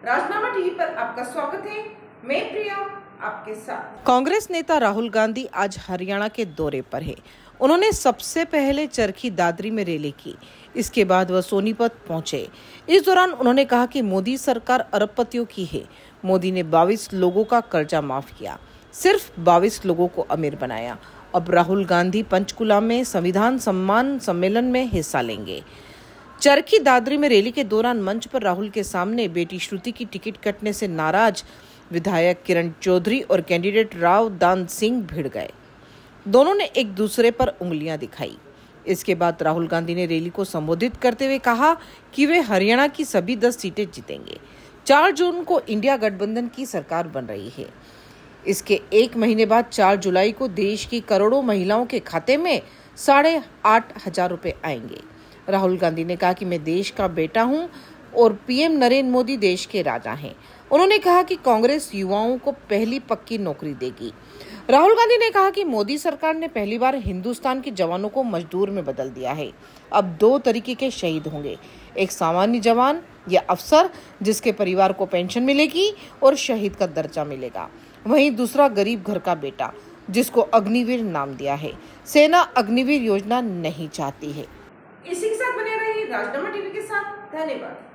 राजनामा TV पर आपका स्वागत है। मैं प्रिया आपके साथ। कांग्रेस नेता राहुल गांधी आज हरियाणा के दौरे पर है। उन्होंने सबसे पहले चरखी दादरी में रैली की। इसके बाद वह सोनीपत पहुंचे। इस दौरान उन्होंने कहा कि मोदी सरकार अरबपतियों की है। मोदी ने 22 लोगों का कर्जा माफ किया, सिर्फ 22 लोगों को अमीर बनाया। अब राहुल गांधी पंचकुला में संविधान सम्मान सम्मेलन में हिस्सा लेंगे। चरखी दादरी में रैली के दौरान मंच पर राहुल के सामने बेटी श्रुति की टिकट कटने से नाराज विधायक किरण चौधरी और कैंडिडेट राव दान सिंह भिड़ गए। दोनों ने एक दूसरे पर उंगलियां दिखाई। इसके बाद राहुल गांधी ने रैली को संबोधित करते हुए कहा कि वे हरियाणा की सभी 10 सीटें जीतेंगे। 4 जून को इंडिया गठबंधन की सरकार बन रही है। इसके एक महीने बाद 4 जुलाई को देश की करोड़ों महिलाओं के खाते में 8,500 रुपए आएंगे। राहुल गांधी ने कहा कि मैं देश का बेटा हूं और पीएम नरेंद्र मोदी देश के राजा हैं। उन्होंने कहा कि कांग्रेस युवाओं को पहली पक्की नौकरी देगी। राहुल गांधी ने कहा कि मोदी सरकार ने पहली बार हिंदुस्तान के जवानों को मजदूर में बदल दिया है। अब 2 तरीके के शहीद होंगे, एक सामान्य जवान या अफसर जिसके परिवार को पेंशन मिलेगी और शहीद का दर्जा मिलेगा, वहीं दूसरा गरीब घर का बेटा जिसको अग्निवीर नाम दिया है। सेना अग्निवीर योजना नहीं चाहती है। इसी के साथ बने रहिए राजनामा टीवी के साथ। धन्यवाद।